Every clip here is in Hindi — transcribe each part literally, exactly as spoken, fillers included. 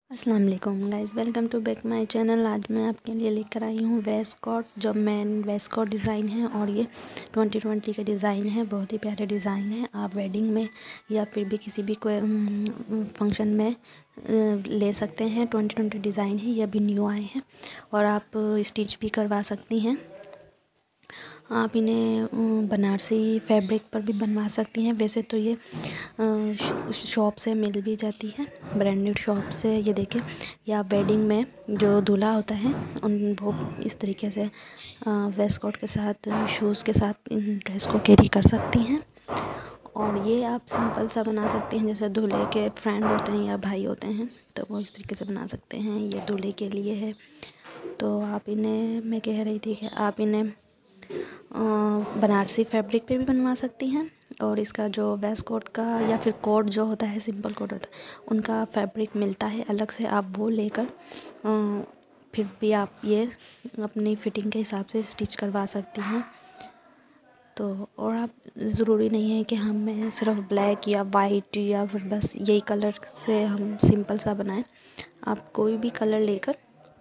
अस्सलाम वालेकुम guys, welcome to back my channel. आज मैं आपके लिए लेकर आई हूँ वेस्ट कोट, जो मैन वेस्ट कोट डिज़ाइन है और ये ट्वेंटी ट्वेंटी के डिज़ाइन है। बहुत ही प्यारे डिज़ाइन है। आप वेडिंग में या फिर भी किसी भी कोई फंक्शन में ले सकते हैं। ट्वेंटी ट्वेंटी डिज़ाइन है, ये अभी न्यू आए हैं और आप स्टिच भी करवा सकती हैं। आप इन्हें बनारसी फैब्रिक पर भी बनवा सकती हैं। वैसे तो ये शॉप से मिल भी जाती है, ब्रांडेड शॉप से। ये देखें, या वेडिंग में जो दूल्हा होता है उन वो इस तरीके से वेस्ट कोट के साथ, शूज़ के साथ इन ड्रेस को कैरी कर सकती हैं। और ये आप सिंपल सा बना सकती हैं, जैसे दूल्हे के फ्रेंड होते हैं या भाई होते हैं तो वो इस तरीके से बना सकते हैं। ये दूल्हे के लिए है। तो आप इन्हें, मैं कह रही थी कि आप इन्हें बनारसी फैब्रिक पे भी बनवा सकती हैं। और इसका जो वेस्ट कोट का या फिर कोट जो होता है, सिंपल कोट होता है, उनका फैब्रिक मिलता है अलग से। आप वो लेकर फिर भी आप ये अपनी फ़िटिंग के हिसाब से स्टिच करवा सकती हैं। तो और आप, ज़रूरी नहीं है कि हमें सिर्फ ब्लैक या वाइट या फिर बस यही कलर से हम सिंपल सा बनाएं। आप कोई भी कलर लेकर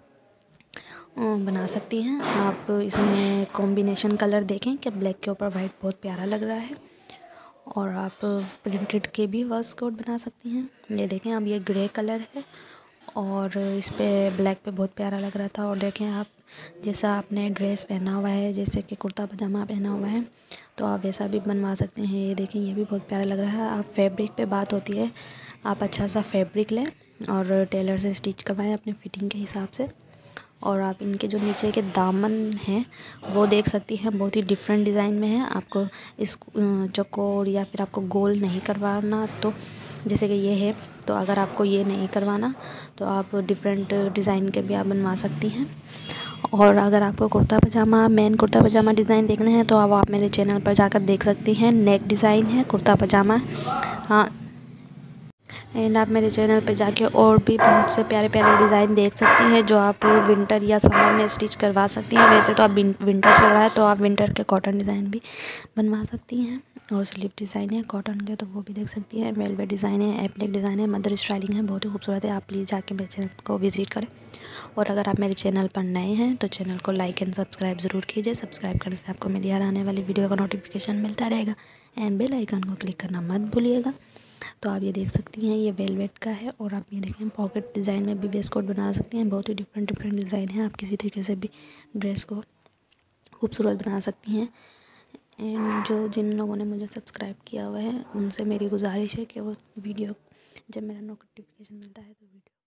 बना सकती हैं। आप इसमें कॉम्बिनेशन कलर देखें कि ब्लैक के ऊपर वाइट बहुत प्यारा लग रहा है। और आप प्रिंटेड के भी वेस्ट कोट बना सकती हैं। ये देखें, अब ये ग्रे कलर है और इस पे ब्लैक पे बहुत प्यारा लग रहा था। और देखें आप, जैसा आपने ड्रेस पहना हुआ है, जैसे कि कुर्ता पजामा पहना हुआ है, तो आप वैसा भी बनवा सकते हैं। ये देखें, ये भी बहुत प्यारा लग रहा है। आप फैब्रिक पे बात होती है, आप अच्छा सा फैब्रिक लें और टेलर से स्टिच करवाएं अपने फिटिंग के हिसाब से। और आप इनके जो नीचे के दामन हैं वो देख सकती हैं, बहुत ही डिफरेंट डिज़ाइन में है। आपको इस चौकोर या फिर आपको गोल नहीं करवाना, तो जैसे कि ये है, तो अगर आपको ये नहीं करवाना तो आप डिफरेंट डिज़ाइन के भी आप बनवा सकती हैं। और अगर आपको कुर्ता पजामा, मेन कुर्ता पजामा डिज़ाइन देखना है तो अब आप मेरे चैनल पर जाकर देख सकती हैं। नेक डिज़ाइन है कुर्ता पजामा, हाँ। एंड आप मेरे चैनल पे जाके और भी बहुत से प्यारे प्यारे डिज़ाइन देख सकती हैं, जो आप विंटर या समर में स्टिच करवा सकती हैं। वैसे तो आप विंटर चल रहा है तो आप विंटर के कॉटन डिज़ाइन भी बनवा सकती हैं। और स्लीव डिज़ाइन है कॉटन के, तो वो भी देख सकती हैं। वेलवेट डिज़ाइन है, एप्लिक डिज़ाइन है, मदर स्टाइलिंग है, बहुत ही खूबसूरत है। आप प्लीज़ जाके मेरे चैनल को विज़िट करें। और अगर आप मेरे चैनल पर नए हैं तो चैनल को लाइक एंड सब्सक्राइब ज़रूर कीजिए। सब्सक्राइब करने से आपको मेरी हर आने वाली वीडियो का नोटिफिकेशन मिलता रहेगा। एंड बेल आइकन को क्लिक करना मत भूलिएगा। तो आप ये देख सकती हैं, ये वेलवेट का है। और आप ये देखें, पॉकेट डिज़ाइन में भी वेस्ट कोट बना सकती हैं। बहुत ही डिफरेंट डिफरेंट डिज़ाइन है। आप किसी तरीके से भी ड्रेस को खूबसूरत बना सकती हैं। एंड जो जिन लोगों ने मुझे सब्सक्राइब किया हुआ है उनसे मेरी गुजारिश है कि वो वीडियो, जब मेरा नोटिफिकेशन मिलता है तो वीडियो